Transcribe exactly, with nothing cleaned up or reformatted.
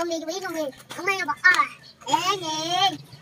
Zombie, zombie, zombie. Không may là bỏ. À, ê, nhìn.